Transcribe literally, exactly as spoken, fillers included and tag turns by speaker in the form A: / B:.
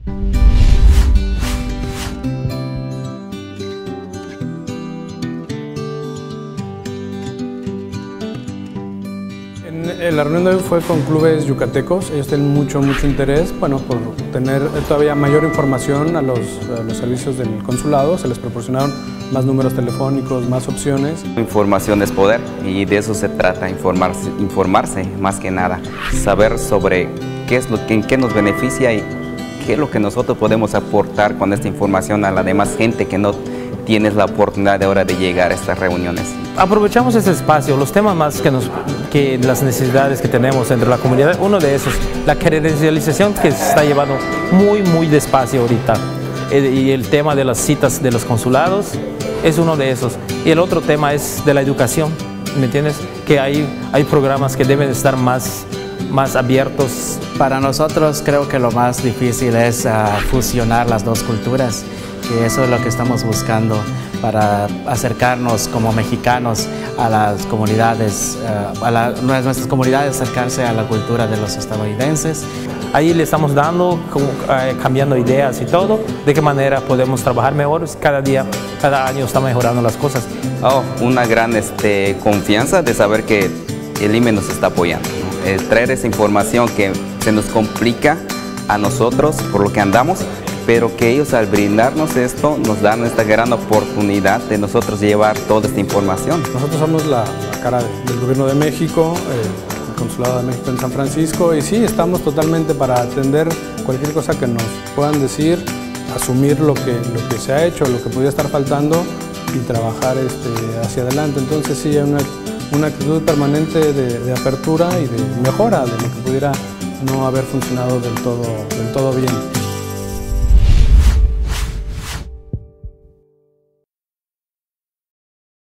A: La reunión de hoy fue con clubes yucatecos. Ellos tienen mucho, mucho interés, bueno, por tener todavía mayor información a los, a los servicios del consulado. Se les proporcionaron más números telefónicos, más opciones.
B: Información es poder y de eso se trata, informarse, informarse más que nada. Saber sobre qué es lo, en qué nos beneficia y qué es lo que nosotros podemos aportar con esta información a la demás gente que no tienes la oportunidad de ahora de llegar a estas reuniones.
C: Aprovechamos este espacio, los temas más que, nos, que las necesidades que tenemos entre la comunidad. Uno de esos, la credencialización que se está llevando muy, muy despacio ahorita. Y el tema de las citas de los consulados es uno de esos. Y el otro tema es de la educación, ¿me entiendes? Que hay, hay programas que deben estar más, más abiertos.
D: Para nosotros creo que lo más difícil es uh, fusionar las dos culturas. Y eso es lo que estamos buscando para acercarnos como mexicanos a las comunidades, uh, a la, nuestras comunidades, acercarse a la cultura de los estadounidenses.
C: Ahí le estamos dando, como, eh, cambiando ideas y todo, de qué manera podemos trabajar mejor. Cada día, cada año está mejorando las cosas.
B: Oh, una gran este, confianza de saber que el I M E nos está apoyando, ¿no? Eh, traer esa información que se nos complica a nosotros por lo que andamos, pero que ellos al brindarnos esto nos dan esta gran oportunidad de nosotros llevar toda esta información.
A: Nosotros somos la, la cara del Gobierno de México, eh, el Consulado de México en San Francisco, y sí, estamos totalmente para atender cualquier cosa que nos puedan decir, asumir lo que, lo que se ha hecho, lo que podría estar faltando y trabajar este, hacia adelante. Entonces sí, hay una, una actitud permanente de, de apertura y de mejora de lo que pudiera no haber funcionado del todo, del todo bien.